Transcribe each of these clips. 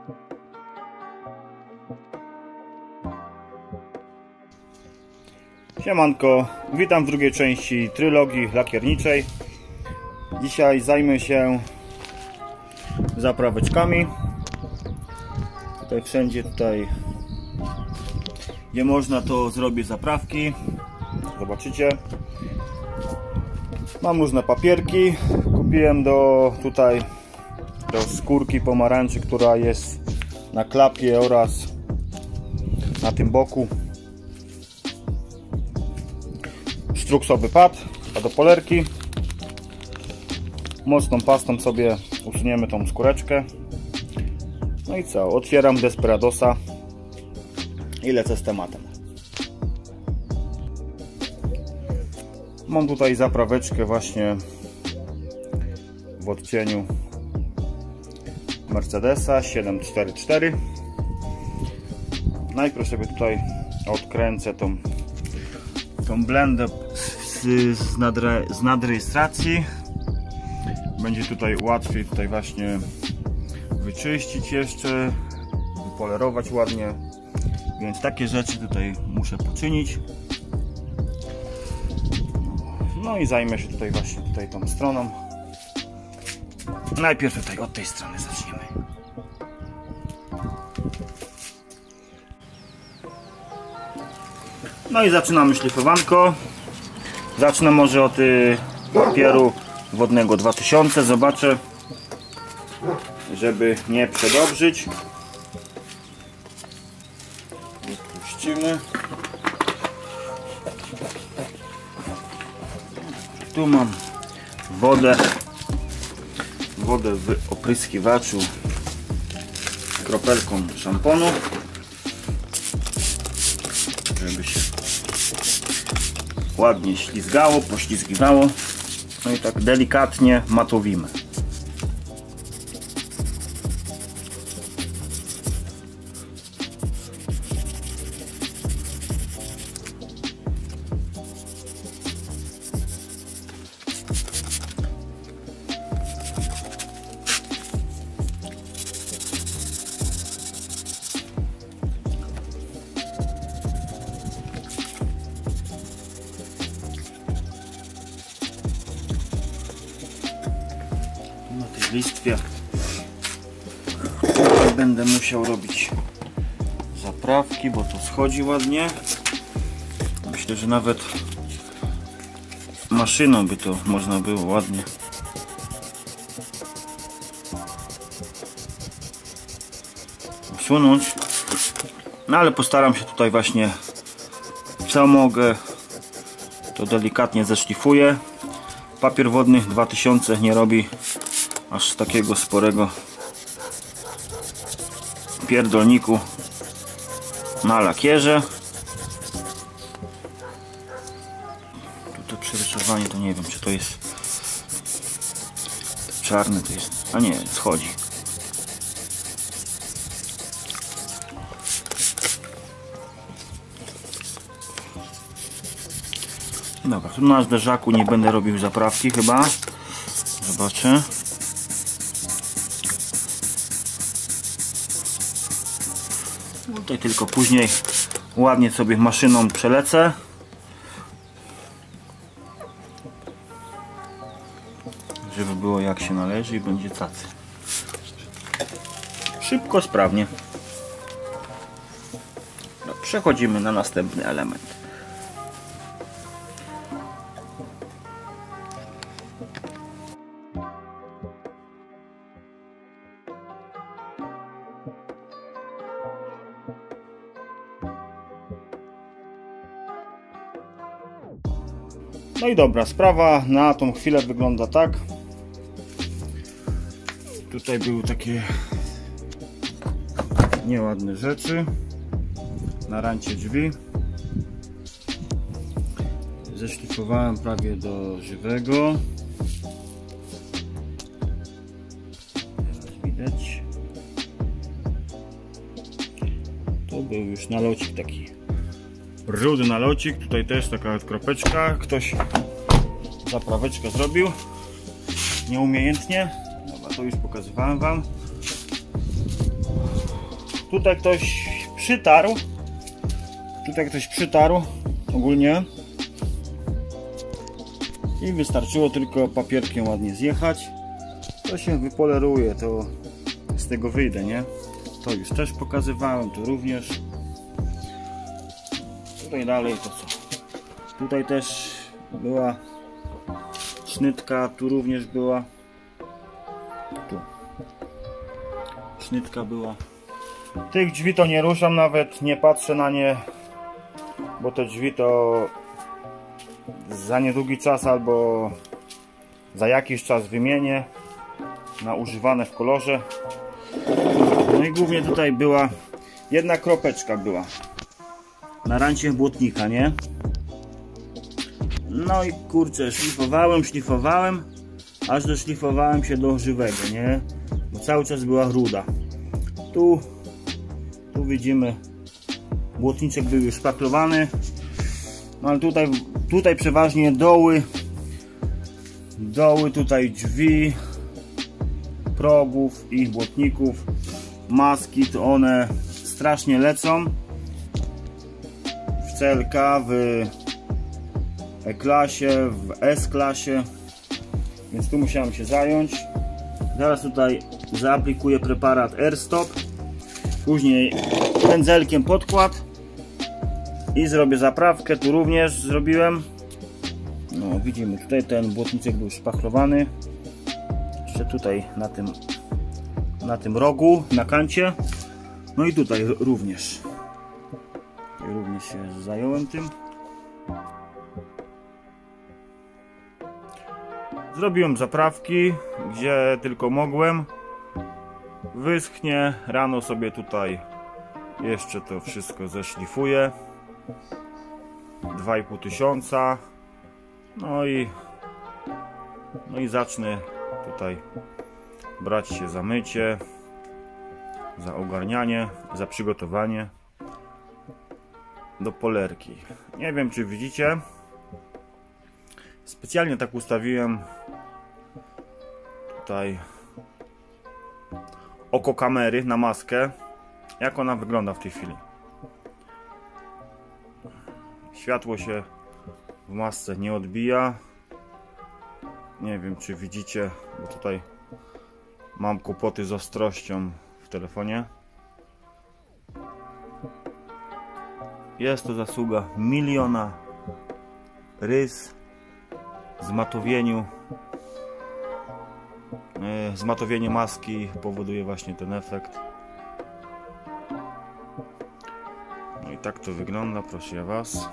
Siemanko, witam w drugiej części trylogii lakierniczej. Dzisiaj zajmę się zapraweczkami. Tutaj wszędzie, gdzie można, to zrobię zaprawki. Zobaczycie. Mam różne papierki. Kupiłem do skórki pomarańczy, która jest na klapie oraz na tym boku. Struksowy pad, a do polerki mocną pastą sobie usuniemy tą skóreczkę. No i co? Otwieram Desperadosa i lecę z tematem. Mam tutaj zapraweczkę właśnie w odcieniu Mercedesa 744. Najpierw sobie tutaj odkręcę tą blendę z nadrejestracji. Będzie tutaj łatwiej właśnie wyczyścić jeszcze, wypolerować ładnie, więc takie rzeczy tutaj muszę poczynić. No i zajmę się tutaj właśnie tą stroną. Najpierw tutaj od tej strony zaczniemy. No i zaczynamy szlifowanko. Zacznę może od papieru wodnego 2000. Zobaczę, żeby nie przedobrzyć. Puścimy. Tu mam wodę w opryskiwaczu kropelką szamponu, żeby się ładnie ślizgało, poślizgiwało. No i tak delikatnie matowimy. Na tej listwie będę musiał robić zaprawki, bo to schodzi ładnie. Myślę, że nawet maszyną by to można było ładnie usunąć. No ale postaram się tutaj właśnie, co mogę, to delikatnie zeszlifuję. Papier wodny 2000 nie robi aż takiego sporego pierdolniku na lakierze. Tutaj przerysowanie to nie wiem, czy to jest czarne, to jest, a nie, schodzi. Dobra, tu na zderzaku nie będę robił zaprawki chyba. Zobaczę. Tutaj tylko później ładnie sobie maszyną przelecę. Żeby było jak się należy i będzie cacy. Szybko, sprawnie. No, przechodzimy na następny element. No i dobra, sprawa na tą chwilę wygląda tak. Tutaj były takie nieładne rzeczy na rancie drzwi. Zeszlifowałem prawie do żywego. Teraz widać. Tu był już nalocik taki rudy nalocik. Tutaj też taka kropeczka. Ktoś zapraweczkę zrobił nieumiejętnie. Dobra, to już pokazywałem wam. Tutaj ktoś przytarł. Tutaj ktoś przytarł ogólnie. I wystarczyło tylko papierkiem ładnie zjechać. To się wypoleruje, to z tego wyjdę, nie? To już też pokazywałem, to również. Tutaj dalej to co? Tutaj też była sznytka, tu również była. Tu. Sznytka była. Tych drzwi to nie ruszam nawet, nie patrzę na nie, bo te drzwi to za niedługi czas albo za jakiś czas wymienię na używane w kolorze. No i głównie tutaj była jedna kropeczka była na rancie błotnika, nie? No i kurczę, szlifowałem, aż doszlifowałem się do żywego, nie? Bo cały czas była ruda. Tu widzimy, błotniczek był już szpaklowany, no ale tutaj przeważnie doły tutaj drzwi, progów i błotników, maski, to one strasznie lecą w CLK, w E-klasie, w S-klasie, więc tu musiałem się zająć. Zaraz tutaj zaaplikuję preparat AirStop, później pędzelkiem podkład i zrobię zaprawkę. Tu również zrobiłem. No widzimy, tutaj ten błotniczek był szpachlowany. Jeszcze tutaj na tym rogu, na kancie. No i tutaj również. Również się zająłem tym. Zrobiłem zaprawki, gdzie tylko mogłem. Wyschnie, rano sobie tutaj jeszcze to wszystko zeszlifuję. 2500. No i zacznę tutaj brać się za mycie, za ogarnianie, za przygotowanie do polerki. Nie wiem, czy widzicie, specjalnie tak ustawiłem tutaj oko kamery na maskę, jak ona wygląda w tej chwili. Światło się w masce nie odbija. Nie wiem, czy widzicie, bo tutaj mam kłopoty z ostrością w telefonie. Jest to zasługa miliona rys. Zmatowienie maski powoduje właśnie ten efekt. No i tak to wygląda, proszę ja was.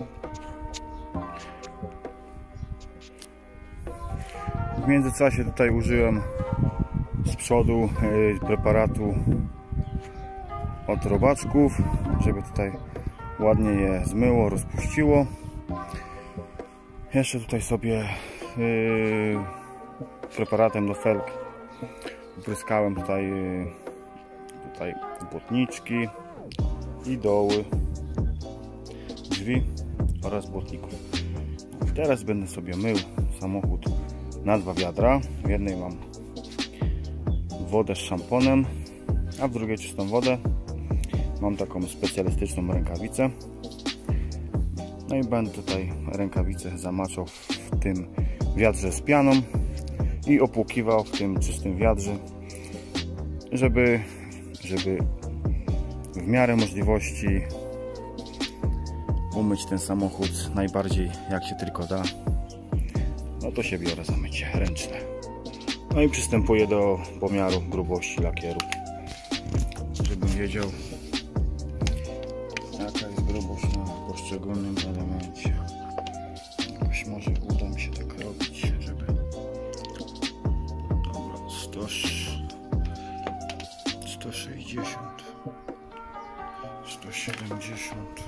W międzyczasie tutaj użyłem z przodu preparatu od robaczków, żeby tutaj ładnie je zmyło, rozpuściło. Jeszcze tutaj sobie preparatem do felg opryskałem tutaj błotniczki i doły drzwi oraz błotników. Teraz będę sobie mył samochód na 2 wiadra. W jednej mam wodę z szamponem, a w drugiej czystą wodę. Mam taką specjalistyczną rękawicę. No i będę tutaj rękawicę zamaczał w tym wiadrze z pianą i opłukiwał w tym czystym wiadrze, żeby w miarę możliwości umyć ten samochód najbardziej jak się tylko da. No to się biorę za mycie ręczne. No i przystępuję do pomiaru grubości lakieru, żebym wiedział, jaka jest grubość na poszczególnym elemencie. Jakoś może uda mi się tak robić, żeby... Dobra, 160, 170,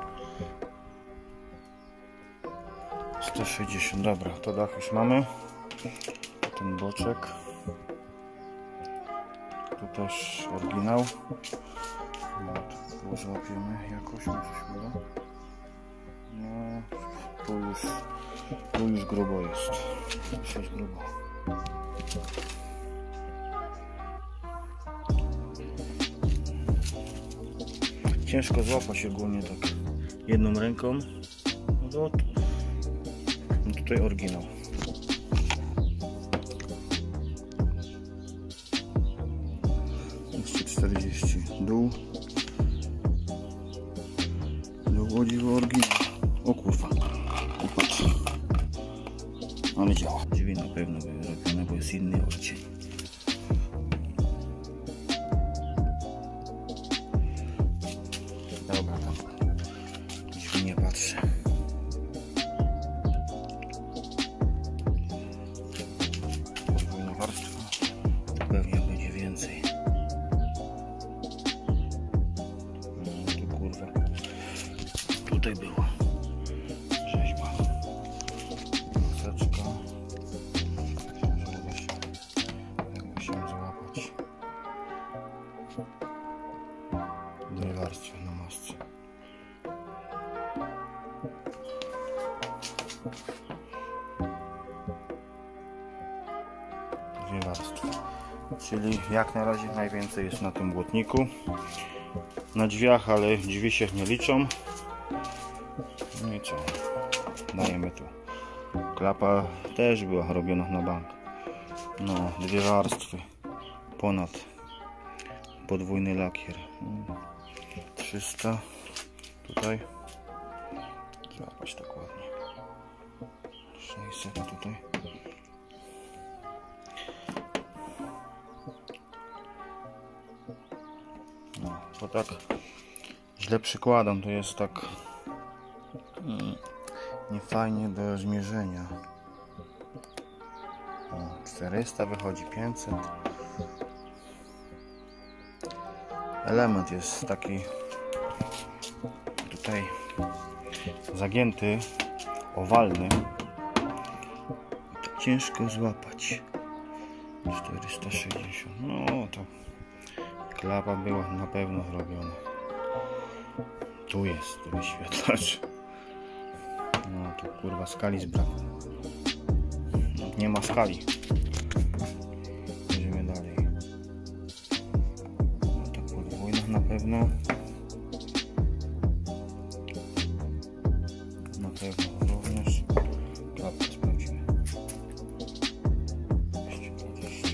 160. Dobra, to dach już mamy. Ten boczek. Tu też oryginał. Tu złapiemy jakoś, może się uda. No, tu już grubo jest. Dosyć grubo. Ciężko złapać ogólnie tak jedną ręką. No to tutaj oryginał. Jeszcze 40. Dół. O dziwo, oryginał. O kurwa. Patrz. Ale działa. Drzwi na pewno były robione, bo jest inny odcień. Dobra, tam drzwi nie patrzę. Podwójna warstwa. Pewnie będzie więcej. No tu kurwa. Tutaj była rzeźba. Maseczka. Jakby się złapać. 2 warstwy na masce. Dwie warstwy. Czyli jak na razie najwięcej jest na tym błotniku. Na drzwiach, ale drzwi się nie liczą. No i co? Dajemy tu. Klapa też była robiona na bank. No, 2 warstwy. Ponad. Podwójny lakier. 300. Tutaj. Złapać tak ładnie. 600 tutaj. No, to tak źle przykładam. To jest tak niefajnie do zmierzenia. 400 wychodzi, 500. Element jest taki tutaj zagięty, owalny. To ciężko złapać. 460. No to klapa była na pewno zrobiona. Tu jest wyświetlacz. No tu kurwa skali zbrakło. Nie ma skali. Jedziemy dalej. No to podwójna na pewno. Na pewno również. Klapkę sprawdzimy. 220.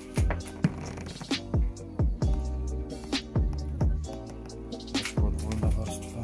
Też podwójna warstwa.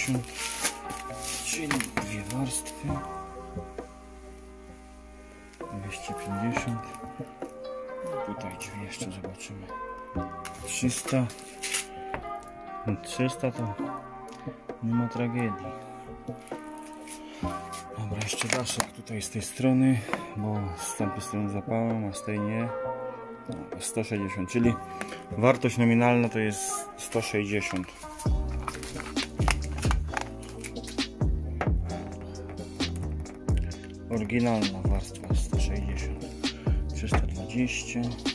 250, czyli dwie warstwy. 250. Tutaj drzwi jeszcze zobaczymy. 300. 300 to nie ma tragedii. Dobra, jeszcze daszek tutaj z tej strony, bo z tamtej strony zapałem, a z tej nie. 160, czyli wartość nominalna to jest 160. Oryginalna warstwa 160. 320,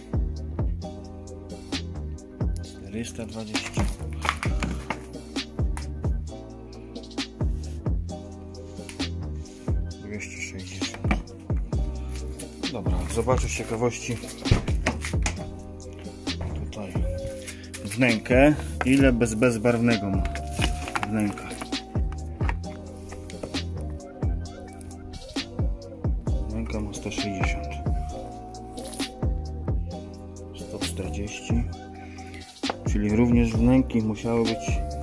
420, 260. Dobra, zobaczę z ciekawości tutaj wnękę, ile bezbarwnego ma wnęka. Wnęka ma 160, 140, czyli również wnęki musiały być,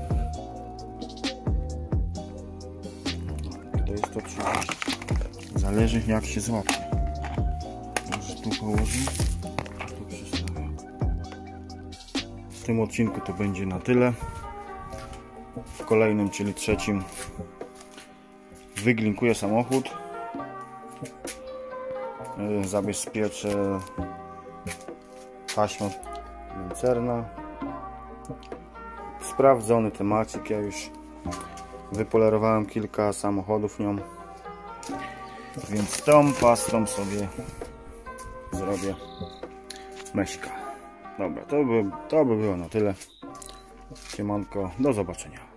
to jest 130, zależy jak się złapie. Może tu położę, tu przystawię. W tym odcinku to będzie na tyle. W kolejnym, czyli trzecim, wyglinkuję samochód, zabezpieczę taśmą pancerna. Sprawdzony temacik, ja już wypolerowałem kilka samochodów nią, więc tą pastą sobie zrobię meśka. Dobra, to by było na tyle. Siemanko, do zobaczenia.